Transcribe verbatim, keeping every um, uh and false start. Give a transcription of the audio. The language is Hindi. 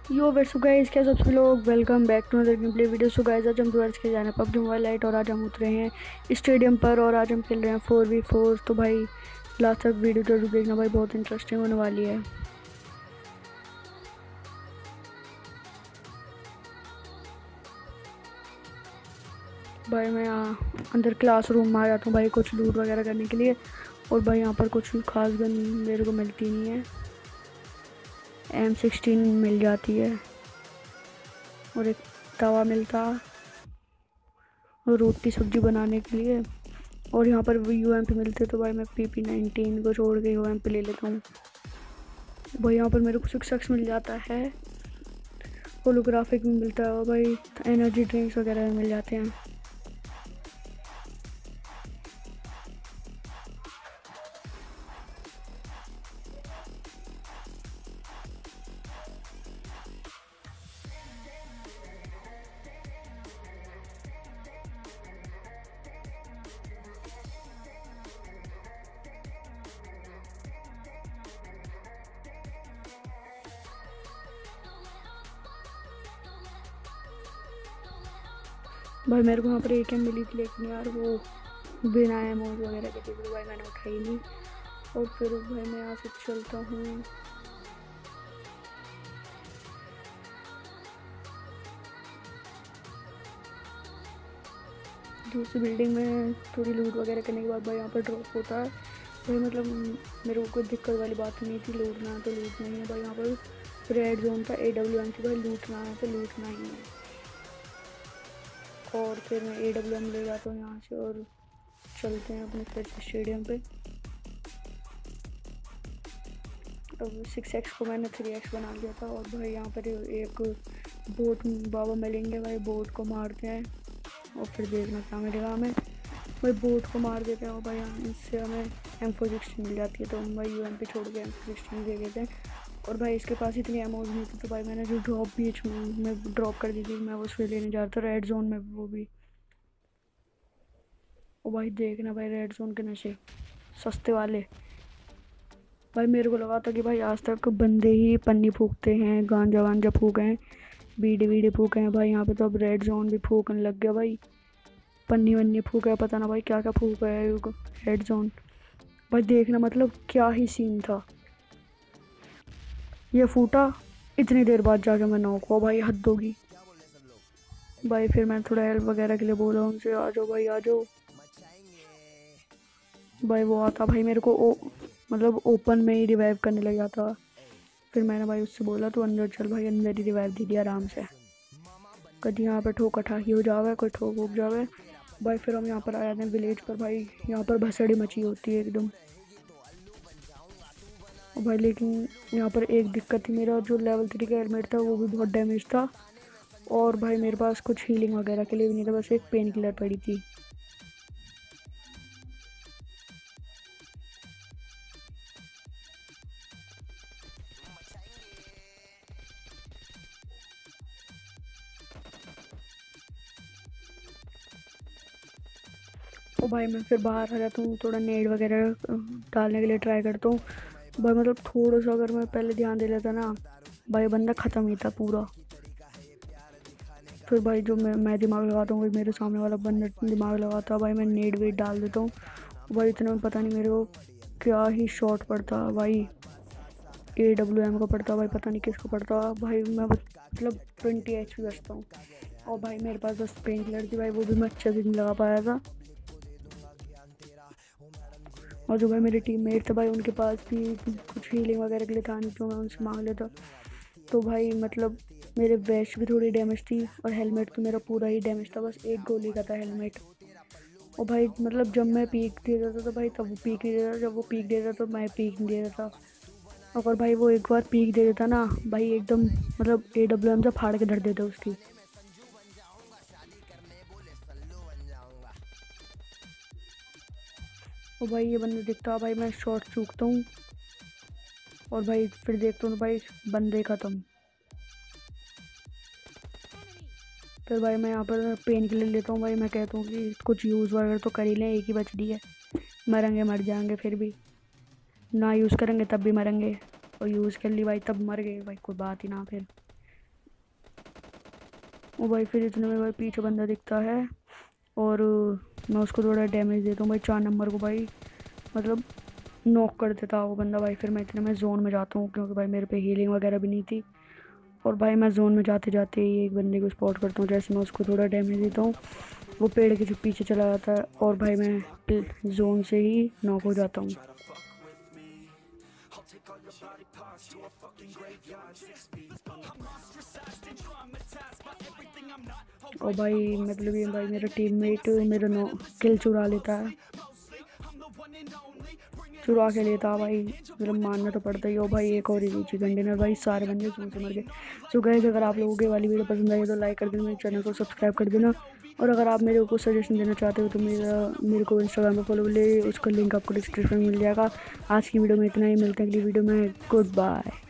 यो वेट्स गाइस, क्या सब लोग welcome back to another game play video. So guys, आज हम दोबारा खेल जाना पबजी मोबाइल लाइट और आज हम उतरे हैं स्टेडियम पर और आज हम खेल रहे हैं फोर वी फोर। तो भाई लास्ट तक वीडियो जरूर देखना भाई, बहुत इंटरेस्टिंग होने वाली है। भाई मैं यहाँ अंदर क्लासरूम में आ जाता हूँ भाई कुछ लूट वगैरह करने के लिए। और भाई यहाँ पर कुछ खास गन मेरे को मिलती नहीं है, एम सिक्सटीन मिल जाती है और एक तवा मिलता और रोटी सब्जी बनाने के लिए। और यहाँ पर यू एम पी मिलते तो भाई मैं पी पी नाइनटीन को छोड़ के यू एम पी ले लेता हूँ। भाई यहाँ पर मेरे को सक्सेस मिल जाता है, होलोग्राफिक भी मिलता है और भाई एनर्जी ड्रिंक्स वगैरह भी मिल जाते हैं। भाई मेरे को यहाँ पर एक एम मिली थी, लेकिन यार वो बिना एमोज वगैरह के थी तो भाई मैंने उठाई नहीं। और फिर भाई मैं यहाँ से चलता हूँ। दूसरी बिल्डिंग में थोड़ी लूट वगैरह करने के बाद भाई यहाँ पर ड्रॉप होता है। भाई मतलब मेरे को कोई दिक्कत वाली बात नहीं थी, लूटना है तो लूटना ही है। भाई यहाँ पर रेड जोन था, ए डब्ल्यू एम थी, भाई लूटना है तो लूटना ही है। और फिर मैं ए डब्ल्यू एम ले जाता हूँ यहाँ से और चलते हैं अपने फिर स्टेडियम पे। अब सिक्स एक्स को मैंने थ्री एक्स बना लिया था। और भाई यहाँ पर एक बोट बाबा मिलेंगे, भाई बोट को मारते हैं और फिर देखना क्या मिलेगा हमें। भाई बोट को मार देते हैं और भाई इससे हमें एम फोर सिक्सटीन मिल जाती है, तो हम भाई यू एम पी छोड़ के एम फोर सिक्सटीन दे देते हैं। और भाई इसके पास इतनी अमाउंट नहीं थी तो भाई मैंने जो ड्रॉप बीच में मैं ड्रॉप कर दी थी, मैं उस पर लेने जा रहा था रेड जोन में वो भी। और भाई देखना भाई रेड जोन के नशे सस्ते वाले। भाई मेरे को लगा था कि भाई आज तक बंदे ही पन्नी फूकते हैं, गांजा वांजा फूके हैं, बीड़ी वीड़ी फूके हैं। भाई यहाँ पे तो अब रेड जोन भी फूकने लग गया भाई, पन्नी वन्नी फूका है, पता ना भाई क्या क्या फूका है रेड जोन। भाई देखना मतलब क्या ही सीन था, ये फूटा इतनी देर बाद जाके मैं नॉक हुआ। भाई हद होगी। भाई फिर मैं थोड़ा हेल्प वगैरह के लिए बोला उनसे, आ जाओ भाई आ जाओ। भाई वो आता भाई मेरे को ओ, मतलब ओपन में ही रिवाइव करने लग जाता। फिर मैंने भाई उससे बोला तो अंदर चल, भाई अंदर ही रिवाइव दे दिया आराम से। कभी यहाँ पर ठोका ठाकी हो जावे, कोई ठोक उग जावे। भाई फिर हम यहाँ पर आ जाते हैं विलेज पर। भाई यहाँ पर भसड़ी मची होती है एकदम। भाई लेकिन यहाँ पर एक दिक्कत थी, मेरा जो लेवल थ्री का हेलमेट था वो भी बहुत डैमेज था और भाई मेरे पास कुछ हीलिंग वगैरह के लिए भी नहीं था, बस एक पेन किलर पड़ी थी। और भाई मैं फिर बाहर आ जाता हूँ, थोड़ा नेट वगैरह डालने के लिए ट्राई करता हूँ। भाई मतलब थोड़ा सा अगर मैं पहले ध्यान दे लेता ना, भाई बंदा ख़त्म ही था पूरा। फिर भाई जो मैं मैं दिमाग लगाता हूँ, भाई मेरे सामने वाला बंदा दिमाग लगाता है। भाई मैं नेट वेट डाल देता हूँ। भाई इतना में पता नहीं मेरे को क्या ही शॉट पड़ता भाई, ए डब्ल्यू एम का पड़ता भाई, पता नहीं किसको पड़ता। भाई मैं मतलब ट्वेंटी एच पी बचता हूँ और भाई मेरे पास बस पेन किलर थी भाई, वो भी मैं अच्छे से नहीं लगा पाया था। और जो भाई मेरे टीममेट थे भाई उनके पास भी कुछ हीलिंग वगैरह के लिए था नहीं, तो मैं उनसे मांग लेता। तो भाई मतलब मेरे वेस्ट भी थोड़ी डैमेज थी और हेलमेट तो मेरा पूरा ही डैमेज था, बस एक गोली का था हेलमेट। और भाई मतलब जब मैं पीक दे देता था भाई तब वो पीक नहीं देता, जब वो पीक दे देता तो मैं पीक नहीं दे देता। अगर भाई वो एक बार पीक दे देता ना भाई, एकदम मतलब ए डब्ल्यू एम से फाड़ के धर देता उसकी। और भाई ये बंदा दिखता भाई, मैं शॉट चूकता हूँ और भाई फिर देखता हूँ भाई बंदे खत्म। फिर भाई मैं यहाँ पर पेन किलर लेता हूँ। भाई मैं कहता हूँ कि कुछ यूज़ वगैरह तो कर ही लें, एक ही बच दी है, मरेंगे मर जाएंगे, फिर भी ना यूज़ करेंगे तब भी मरेंगे, और यूज़ कर ली भाई तब मर गए भाई, कोई बात ही ना। फिर वो भाई फिर इतने में भाई पीछे बंदा दिखता है और मैं उसको थोड़ा डैमेज देता हूँ भाई। चार नंबर को भाई मतलब नॉक कर देता वो बंदा भाई। फिर मैं इतने में जोन में जाता हूँ क्योंकि भाई मेरे पे हीलिंग वगैरह भी नहीं थी। और भाई मैं जोन में जाते जाते ही एक बंदे को स्पॉट करता हूँ। जैसे मैं उसको थोड़ा डैमेज देता हूँ वो पेड़ के पीछे चला जाता है और भाई मैं जोन से ही नॉक हो जाता हूँ। और भाई मतलब ये भाई मेरा टीममेट मेरा नो किल चुरा लेता है, चुरा के लेता भाई। मतलब मानना तो पड़ता ही। हो भाई एक और ही चिकन डिनर भाई, सारे बंदे जोन से मर गए। सो गाइस अगर आप लोगों के वाली वीडियो पसंद आई तो लाइक कर देना, मेरे चैनल को सब्सक्राइब कर देना। और अगर आप मेरे को सजेशन देना चाहते हो तो मेरा मेरे को इंस्टाग्राम पर फॉलो ले, उसका लिंक आपको डिस्क्रिप्शन में मिल जाएगा। आज की वीडियो में इतना ही, मिलते हैं अगली वीडियो में। Good bye.